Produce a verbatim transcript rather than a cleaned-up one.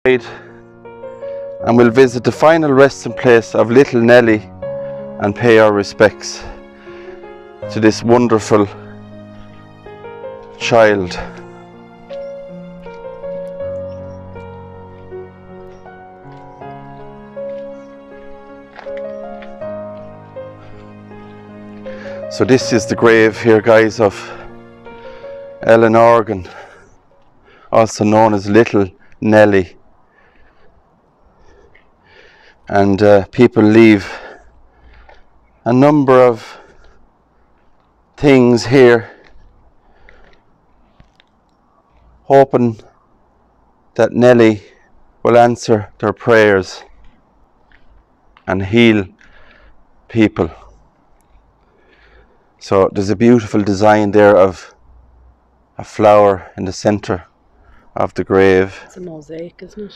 And we'll visit the final resting place of little Nellie and pay our respects to this wonderful child. So this is the grave here, guys, of Ellen Organ, also known as Little Nellie. And uh, people leave a number of things here, hoping that Nellie will answer their prayers and heal people. So there's a beautiful design there of a flower in the center of the grave. It's a mosaic, isn't it?